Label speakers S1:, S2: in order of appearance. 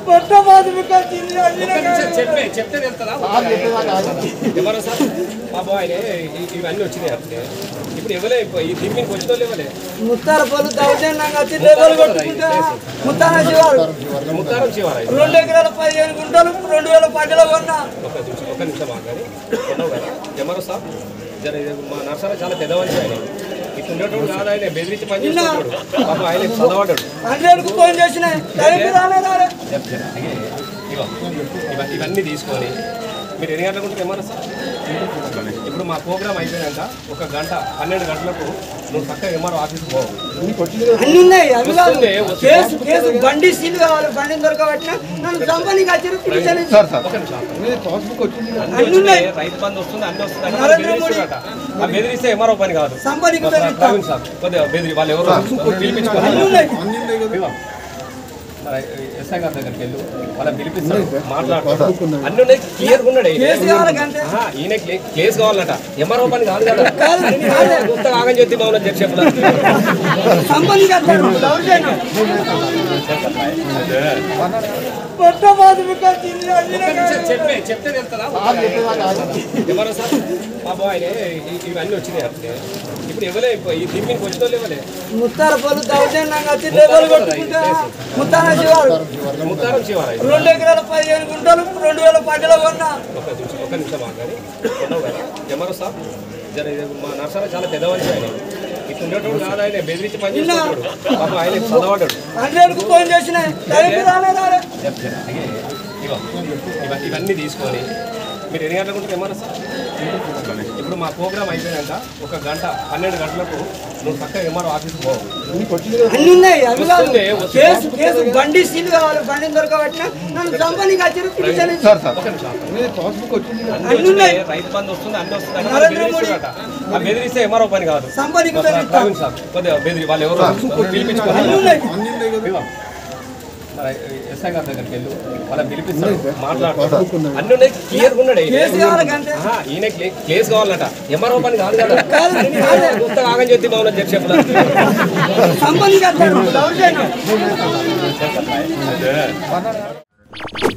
S1: చెప్తే వెళ్తారా ఎవరో సార్ బాబు ఆయన ఇవన్నీ వచ్చినాయి అంటే ఇప్పుడు ఎవరే ఈ దీనికి వచ్చిన వాళ్ళు ఎవరే
S2: ముత్తారం శివారు 2 ఎకరాల 15 గుంటలు 2010లో కొన్నా.
S1: ఒక నిమిషం ఆగాలి కొన్నావు కదా ఎవరో సార్ జర మా నర్సరా చాలా పెద్ద మనిషి ఆయన ఇట్లా ఉండేటోడు కాదు ఆయన బెదిరించి పని చేస్తున్నాడు పాపం ఆయన చదవడాడు
S2: ఫోన్ చేసిన
S1: ఇవన్నీ తీసుకొని మీరు ఎన్ని గంటలకు ఉంటుంది ఏమన్నా సార్ ఇప్పుడు మా ప్రోగ్రామ్ అయిపోయినాక 1 గంట 12 గంటలకు నువ్వు చక్కగా ఎంఆర్ఓ ఆఫీస్కి పోవు
S2: అన్ని ఉన్నాయి బండి సీల్ కావాలి బండిని దొరకబట్టినా నన్ను కంపెనీకి వచ్చారు
S1: రైతు బంధు వస్తుంది అన్ని వస్తుంది బెదిరిస్తే ఎంఆర్ఓ పని కాదు
S2: సంపనికి
S1: సార్ కొద్దిగా బెదిరి వాళ్ళు ఎవరు పిలిపించుకోవాలి ఎస్ఐ గారి దగ్గరికి వెళ్ళి వాళ్ళని పిలిపిస్తారు మాట్లాడుతారు అన్ని ఉన్నాయి క్లియర్గా ఉన్నాడు ఈయన కేసు కావాలట ఎంఆర్ఓ పని కాదు కదా కొత్తగా ఆగని చెప్పి మా చెప్పలేదు చెప్తే వెళ్తారా ఎవరో సార్ బాబు ఆయన ఇవన్నీ వచ్చినాయి అంటే ఇప్పుడు ఎవరే ఈ దీనికి వచ్చిన వాళ్ళు ఎవరే
S2: ముత్తారం శివారు 2 ఎకరాల 15 గుంటలు 2010లో కొన్నా.
S1: ఒక నిమిషం ఆగాలి కొన్నావు కదా ఎవరో సార్ జర మా నర్సరా చాలా పెద్ద మనిషి ఆయన ఇట్లా ఉండేటోడు కాదు ఆయన బెదిరించి పని చేస్తున్నాడు పాపం ఆయన చదవడాడు
S2: ఫోన్ చేసిన
S1: ఇవన్నీ తీసుకొని మీరు ఎన్ని గంటలకు ఉంటుంది ఏమన్నా సార్ ఇప్పుడు మా ప్రోగ్రామ్ అయిపోయినాక 1 గంట 12 గంటలకు నువ్వు చక్కగా ఎంఆర్ఓ ఆఫీస్కి పోవు
S2: అన్ని ఉన్నాయి బండి సీల్ కావాలి బండిని దొరకబట్టినా నన్ను కంపెనీకి వచ్చారు
S1: రైతు బంధు వస్తుంది అన్ని వస్తుంది బెదిరిస్తే ఎంఆర్ఓ పని కాదు
S2: సంపనికి
S1: సార్ కొద్దిగా బెదిరి వాళ్ళు ఎవరు పిలిపించుకోవాలి ఎస్ఐ గారి దగ్గరికి వెళ్ళి వాళ్ళని పిలిపిస్తారు మాట్లాడుతారు అన్ని ఉన్నాయి క్లియర్గా ఉన్నాడు ఈయన కేసు కావాలట ఎంఆర్ఓ పని కాదు కదా కొత్తగా ఆగని చెప్పి మా చెప్పలేదు